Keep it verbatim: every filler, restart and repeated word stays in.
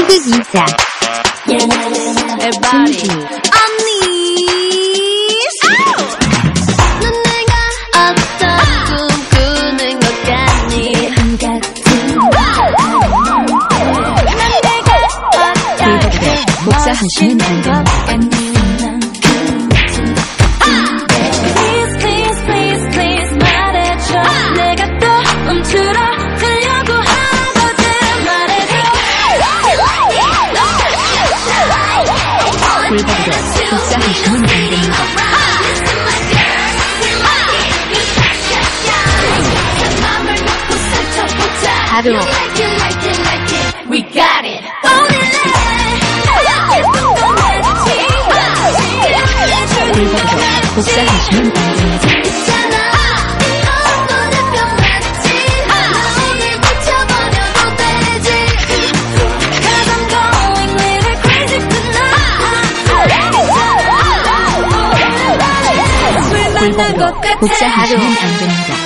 태극 이 장 중지 넌 내가 어떤 꿈 꾸는 것 같니? 난 내가 복사하시면 안 됩니다. Please please please please 말해줘. 내가 또 멈추러 가려고 하거든. 말해줘. 골반으로 복사하시면 안 됩니다. 바로 We got it. 골반으로 복사하시면 안 됩니다. 골반으로 복사하시면 안 됩니다.